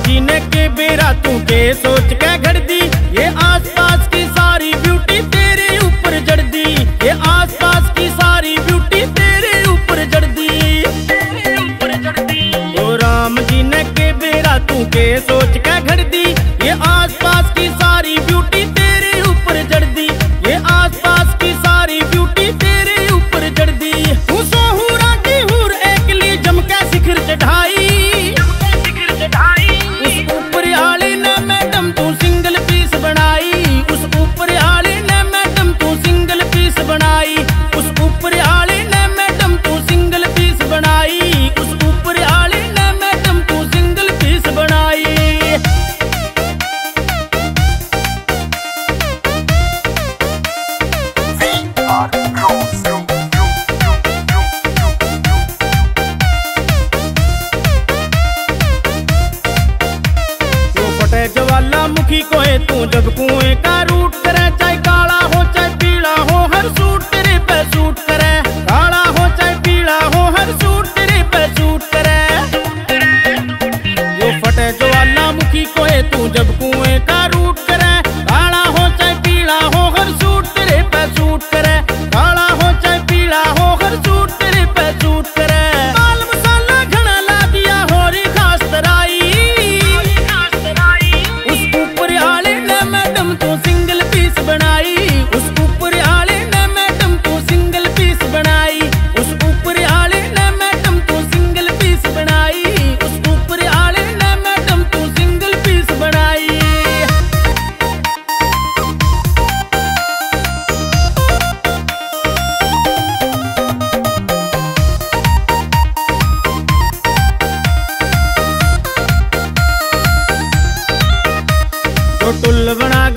जी ने के बेरा तू के सोच के घड़ दी, ये आसपास की सारी ब्यूटी तेरे ऊपर जड़ दी, ये आसपास की सारी ब्यूटी तेरे ऊपर जड़ दी। ओ राम जी ने के बेरा तू के सोच के घड़ दी, ये आसपास की सारी ब्यूटी तेरे ऊपर जड़ दी, ये आसपास की सारी ब्यूटी तेरे ऊपर जड़ दी। हुसो हुरा की हुर एकली जम के शिखर चढ़ाई, उस ऊपर आले ने मैडम तू सिंगल पीस बनाई, उस ऊपर आले ने मैडम तू सिंगल पीस बनाई, उस ऊपर आले ने मैडम तू सिंगल पीस बनाई, उस ऊपर आले ने मैडम तू सिंगल पीस बनाई। ज्वालामुखी कोए तू जब कुएं का रूट करे, चाहे काला हो चाहे पीला हो हर सूट तेरे पे सूट करे, काला हो चाहे पीला हो हर सूट तेरे पे सूट करे। वो फटे ज्वालामुखी कोए तू जब कुएं का रूट करे, काला हो चाहे पीला हो हर सूट तेरे पे सूट करे, काला हो चाहे पीला हो हर सूट तेरे पे सूट करे। बाल मसाला घना ला दिया होरी खास तराई, तू सिंगल पीस बनाई, उस ऊपर आले ने मैडम तू सिंगल पीस बनाई, उस ऊपर आले ने मैडम तू सिंगल पीस बनाई, उस ऊपर आले ने मैडम तू सिंगल पीस बनाई। तो टुल बना